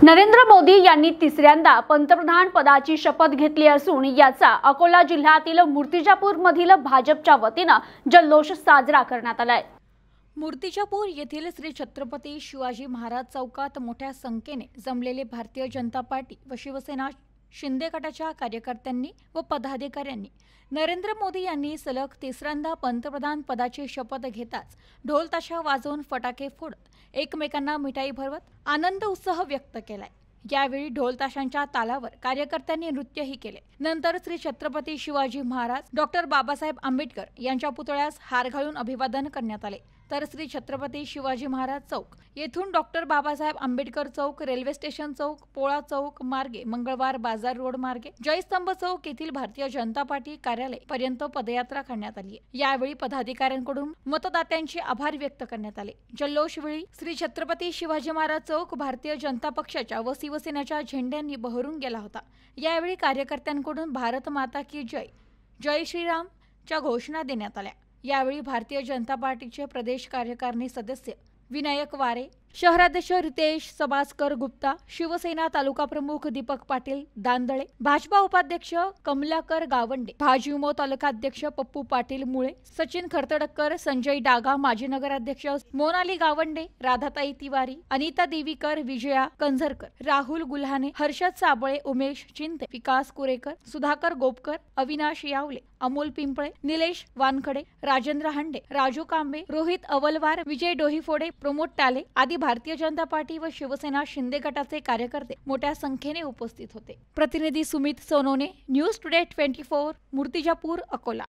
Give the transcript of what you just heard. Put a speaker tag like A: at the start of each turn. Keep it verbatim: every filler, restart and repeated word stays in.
A: नरेंद्र मोदी यांनी तिसऱ्यांदा पंतप्रधान पदाची शपथ घेतली असून याचा अकोला जिल्ह्यातील मूर्तिजापूर मधील भाजपच्या वतीने जल्लोष साजरा करण्यात आलाय।
B: मूर्तिजापूर येथील श्री छत्रपती शिवाजी महाराज चौकात मोठ्या संख्येने जमलेले भारतीय जनता पार्टी व शिवसेना शिंदे गटाच्या कार्यकर्त्यांनी व पदाधिकाऱ्यांनी नरेंद्र मोदी यांनी सलग तिसऱ्यांदा पंतप्रधान पदाची शपथ घेताच ढोल ताशा वाजवून फटाके फोडत एकमेकांना मिठाई भरवत आनंद उत्साह व्यक्त केलाय। यावेळी ढोल ताशांच्या तालावर कार्यकर्त्यांनी नृत्यही केले। नंतर श्री छत्रपती शिवाजी महाराज डॉक्टर बाबासाहेब आंबेडकर यांच्या पुतळ्यास हार घालून अभिवादन करण्यात आले। तर श्री छत्रपती शिवाजी महाराज चौक येथून डॉक्टर बाबासाहेब आंबेडकर चौक, रेल्वे स्टेशन चौक, पोळा चौक मार्गे मंगळवार बाजार रोड मार्गे जयस्तंभ चौक येथील भारतीय जनता पार्टी कार्यालय पर्यंत पदयात्रा करण्यात आली। यावेळी पदाधिकाऱ्यांकडून मतदात्यांचे आभार व्यक्त करण्यात आले। जल्लोषवेळी श्री छत्रपती शिवाजी महाराज चौक भारतीय जनता पक्षाच्या व शिवसेनेच्या झेंड्यांनी बहरून गेला होता। यावेळी कार्यकर्त्यांकडून भारत माता की जय, जय श्रीराम च्या घोषणा देण्यात आल्या। यावेळी भारतीय जनता पार्टीचे प्रदेश कार्यकारिणी सदस्य विनायक वारे, शहराध्यक्ष रितेश सबासकर गुप्ता, शिवसेना तालुका प्रमुख दीपक पाटील दांदळे, भाजपा उपाध्यक्ष कमलाकर गावंडे, भाजयुमो तालुकाध्यक्ष पप्पू पाटील मुळे, सचिन खरतडकर, संजय डागा, माजी नगराध्यक्ष मोनाली गावंडे, राधाताई तिवारी, अनिता देवीकर, विजया कंझरकर, राहुल गुल्हाने, हर्षद साबळे, उमेश चिंते, विकास कुरेकर, सुधाकर गोपकर, अविनाश यावले, अमोल पिंपळे, निलेश वानखडे, राजेंद्र हांडे, राजू कांबे, रोहित अवलवार, विजय डोहीफोडे, प्रमोद टाले आदी भारतीय जनता पार्टी व शिवसेना शिंदे गटाचे कार्यकर्ते मोठ्या संख्येने उपस्थित होते। प्रतिनिधी Sumit Sonone, news today twenty four, Murtijapur, Akola.